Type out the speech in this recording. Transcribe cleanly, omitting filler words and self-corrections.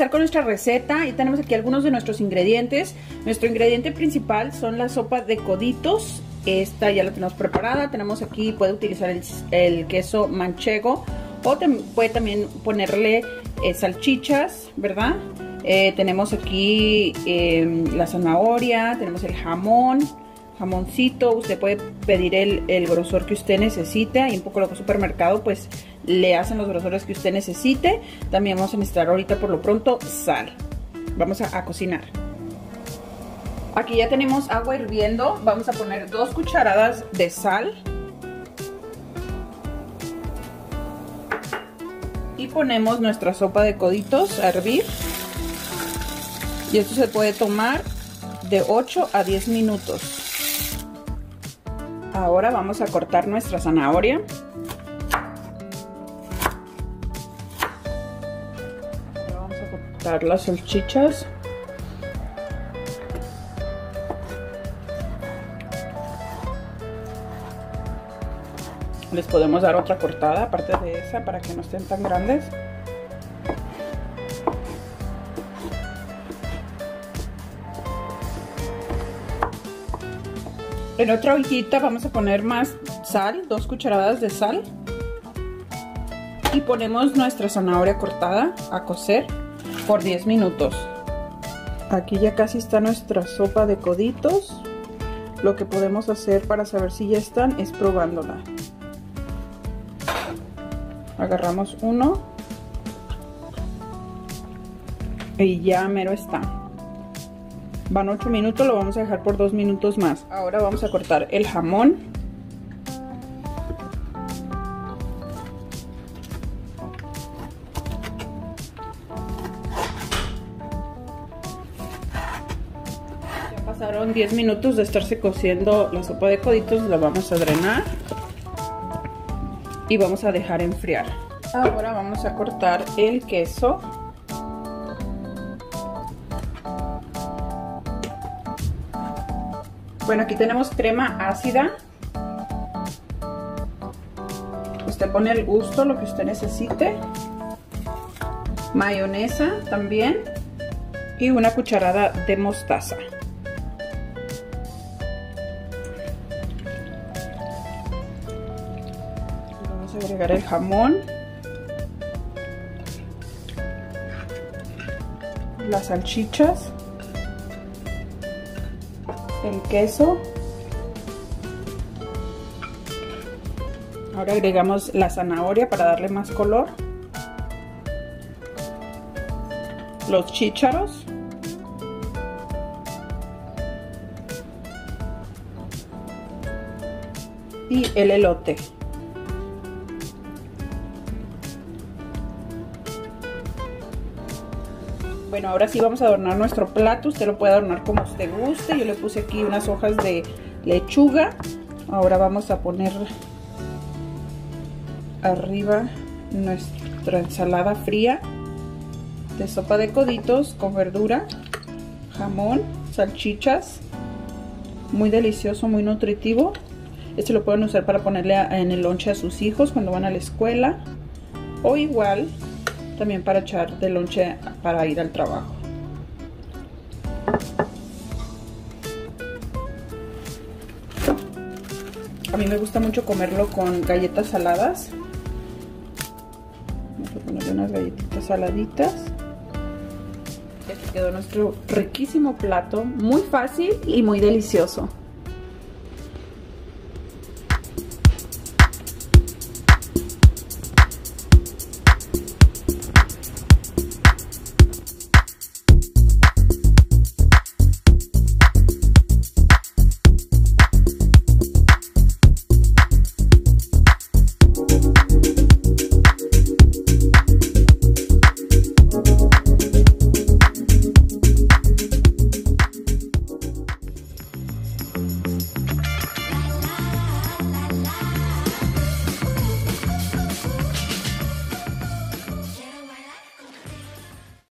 empezar con nuestra receta. Y tenemos aquí algunos de nuestros ingredientes. Nuestro ingrediente principal son la sopa de coditos. Esta ya la tenemos preparada. Tenemos aquí, puede utilizar el queso manchego o puede también ponerle salchichas, ¿verdad? Tenemos aquí la zanahoria, tenemos el jamoncito. Usted puede pedir el grosor que usted necesite. Hay un poco de supermercado, pues le hacen los grosores que usted necesite. También vamos a necesitar ahorita por lo pronto sal. Vamos a cocinar. Aquí ya tenemos agua hirviendo. Vamos a poner 2 cucharadas de sal. Y ponemos nuestra sopa de coditos a hervir. Y esto se puede tomar de 8 a 10 minutos. Ahora vamos a cortar nuestra zanahoria. Ahora vamos a cortar las salchichas. Les podemos dar otra cortada aparte de esa para que no estén tan grandes. En otra ollita vamos a poner más sal, 2 cucharadas de sal. Y ponemos nuestra zanahoria cortada a cocer por 10 minutos. Aquí ya casi está nuestra sopa de coditos. Lo que podemos hacer para saber si ya están es probándola. Agarramos uno y ya mero está. Van 8 minutos, lo vamos a dejar por 2 minutos más. Ahora vamos a cortar el jamón. Ya pasaron 10 minutos de estarse cociendo la sopa de coditos, la vamos a drenar. Y vamos a dejar enfriar. Ahora vamos a cortar el queso. Bueno, aquí tenemos crema ácida. Usted pone al gusto lo que usted necesite. Mayonesa también. Y una cucharada de mostaza. Agregar el jamón, las salchichas, el queso. Ahora agregamos la zanahoria para darle más color, los chícharos, y el elote. Bueno, ahora sí vamos a adornar nuestro plato. Usted lo puede adornar como usted guste. Yo le puse aquí unas hojas de lechuga. Ahora vamos a poner arriba nuestra ensalada fría de sopa de coditos con verdura, jamón, salchichas. Muy delicioso, muy nutritivo. Este lo pueden usar para ponerle en el lonche a sus hijos cuando van a la escuela. O igual también para echar de lonche para ir al trabajo. A mí me gusta mucho comerlo con galletas saladas. Vamos a ponerle unas galletitas saladitas. Aquí quedó nuestro riquísimo plato, muy fácil y muy delicioso.